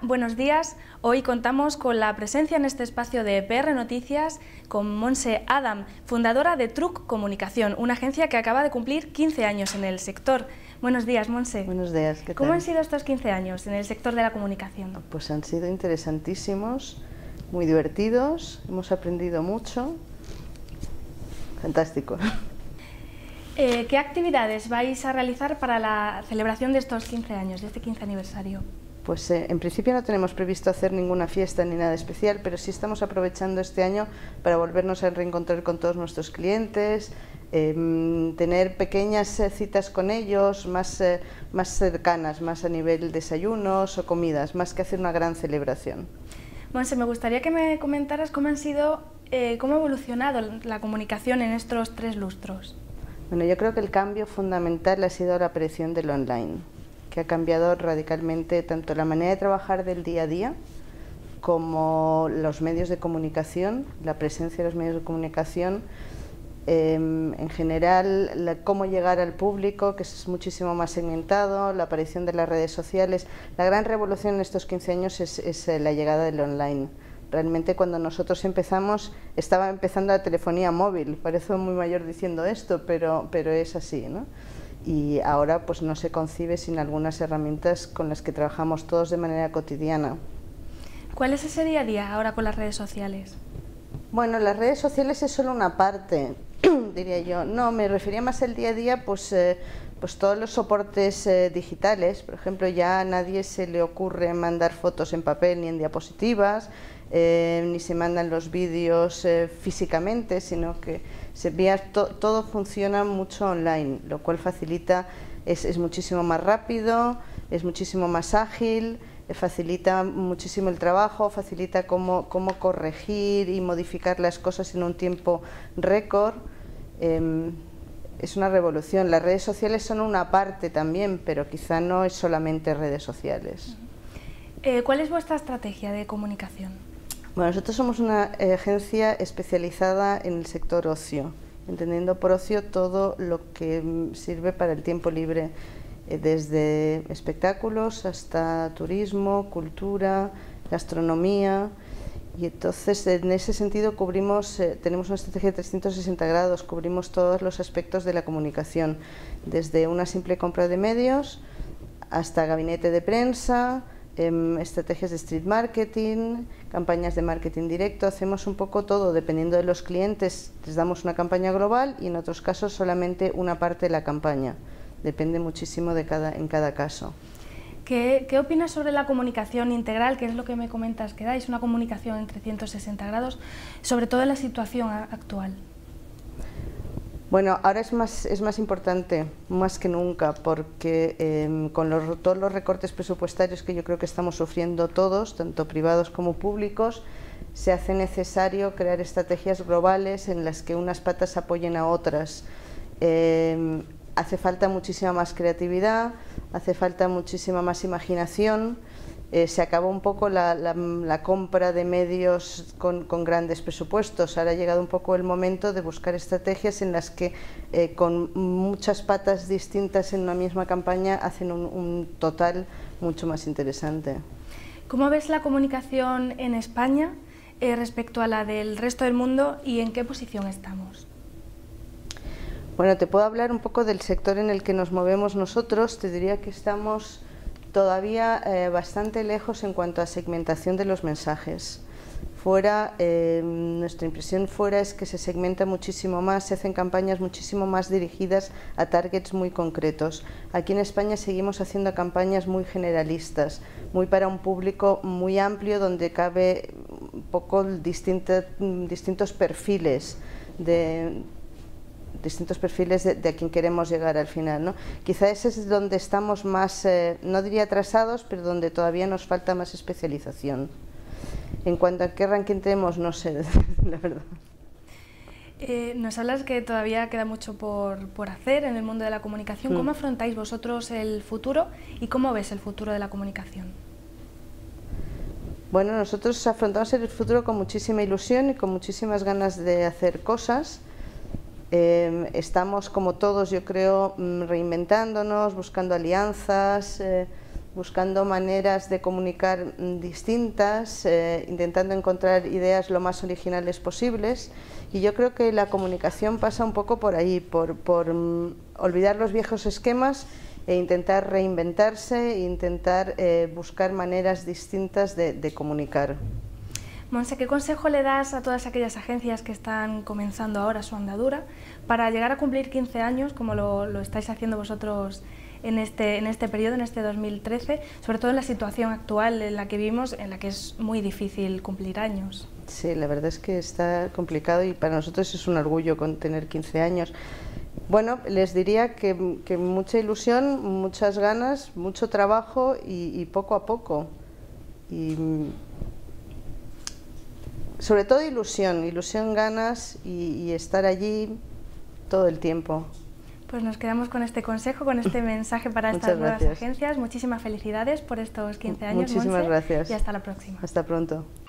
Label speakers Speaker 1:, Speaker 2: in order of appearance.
Speaker 1: buenos días. Hoy contamos con la presencia en este espacio de PR Noticias con Montse Adam, fundadora de Truc Comunicación, una agencia que acaba de cumplir 15 años en el sector. Buenos días, Montse.
Speaker 2: Buenos días, ¿qué tal?
Speaker 1: ¿Cómo han sido estos 15 años en el sector de la comunicación?
Speaker 2: Pues han sido interesantísimos, muy divertidos, hemos aprendido mucho, fantástico.
Speaker 1: ¿Qué actividades vais a realizar para la celebración de estos 15 años, de este 15 aniversario?
Speaker 2: Pues en principio no tenemos previsto hacer ninguna fiesta ni nada especial, pero sí estamos aprovechando este año para volvernos a reencontrar con todos nuestros clientes, tener pequeñas citas con ellos, más cercanas, más a nivel desayunos o comidas, más que hacer una gran celebración.
Speaker 1: Montse, me gustaría que me comentaras cómo ha evolucionado la comunicación en estos 3 lustros.
Speaker 2: Bueno, yo creo que el cambio fundamental ha sido la aparición del online, que ha cambiado radicalmente tanto la manera de trabajar del día a día como los medios de comunicación, la presencia de los medios de comunicación, en general cómo llegar al público, que es muchísimo más segmentado, la aparición de las redes sociales. La gran revolución en estos 15 años es la llegada del online. Realmente cuando nosotros empezamos, estaba empezando la telefonía móvil, parezco muy mayor diciendo esto, pero es así, ¿no? Y ahora pues no se concibe sin algunas herramientas con las que trabajamos todos de manera cotidiana.
Speaker 1: ¿Cuál es ese día a día ahora con las redes sociales?
Speaker 2: Bueno, las redes sociales es solo una parte, diría yo. No, me refería más al día a día, pues todos los soportes digitales. Por ejemplo, ya a nadie se le ocurre mandar fotos en papel ni en diapositivas, ni se mandan los vídeos físicamente, sino que todo funciona mucho online, lo cual facilita, es muchísimo más rápido, es muchísimo más ágil, facilita muchísimo el trabajo, facilita cómo corregir y modificar las cosas en un tiempo récord. Es una revolución. Las redes sociales son una parte también, pero quizá no es solamente redes sociales.
Speaker 1: ¿Cuál es vuestra estrategia de comunicación?
Speaker 2: Bueno, nosotros somos una agencia especializada en el sector ocio, entendiendo por ocio todo lo que sirve para el tiempo libre, desde espectáculos hasta turismo, cultura, gastronomía. Y entonces en ese sentido tenemos una estrategia de 360 grados, cubrimos todos los aspectos de la comunicación, desde una simple compra de medios hasta gabinete de prensa, estrategias de street marketing, campañas de marketing directo. Hacemos un poco todo, dependiendo de los clientes les damos una campaña global y en otros casos solamente una parte de la campaña, depende muchísimo en cada caso.
Speaker 1: ¿Qué opinas sobre la comunicación integral, que es lo que me comentas que dais, una comunicación en 360 grados, sobre todo en la situación actual?
Speaker 2: Bueno, ahora es más importante, más que nunca, porque con todos los recortes presupuestarios que yo creo que estamos sufriendo todos, tanto privados como públicos, se hace necesario crear estrategias globales en las que unas patas apoyen a otras. Hace falta muchísima más creatividad, hace falta muchísima más imaginación. Se acabó un poco la compra de medios con grandes presupuestos. Ahora ha llegado un poco el momento de buscar estrategias en las que con muchas patas distintas en una misma campaña hacen un total mucho más interesante.
Speaker 1: ¿Cómo ves la comunicación en España respecto a la del resto del mundo y en qué posición estamos?
Speaker 2: Bueno, te puedo hablar un poco del sector en el que nos movemos nosotros. Te diría que estamos todavía bastante lejos en cuanto a segmentación de los mensajes. Nuestra impresión fuera es que se segmenta muchísimo más, se hacen campañas muchísimo más dirigidas a targets muy concretos. Aquí en España seguimos haciendo campañas muy generalistas, muy para un público muy amplio, donde cabe un poco distintos perfiles de a quien queremos llegar al final, ¿no? Quizá ese es donde estamos más, no diría atrasados, pero donde todavía nos falta más especialización. En cuanto a qué ranking tenemos, no sé, la verdad.
Speaker 1: Nos hablas que todavía queda mucho por hacer en el mundo de la comunicación. ¿Cómo afrontáis vosotros el futuro y cómo ves el futuro de la comunicación?
Speaker 2: Bueno, nosotros afrontamos el futuro con muchísima ilusión y con muchísimas ganas de hacer cosas. Estamos, como todos, yo creo, reinventándonos, buscando alianzas, buscando maneras de comunicar distintas, intentando encontrar ideas lo más originales posibles. Y yo creo que la comunicación pasa un poco por ahí, por olvidar los viejos esquemas e intentar reinventarse e intentar buscar maneras distintas de comunicar.
Speaker 1: Monse, ¿qué consejo le das a todas aquellas agencias que están comenzando ahora su andadura para llegar a cumplir 15 años, como lo estáis haciendo vosotros en este periodo, en este 2013, sobre todo en la situación actual en la que vivimos, en la que es muy difícil cumplir años?
Speaker 2: Sí, la verdad es que está complicado y para nosotros es un orgullo con tener 15 años. Bueno, les diría que mucha ilusión, muchas ganas, mucho trabajo y poco a poco. Y sobre todo ilusión, ganas y estar allí todo el tiempo.
Speaker 1: Pues nos quedamos con este consejo, con este mensaje para estas nuevas agencias. Muchísimas felicidades por estos 15 años,
Speaker 2: Muchísimas
Speaker 1: Monse,
Speaker 2: gracias.
Speaker 1: Y hasta la próxima.
Speaker 2: Hasta pronto.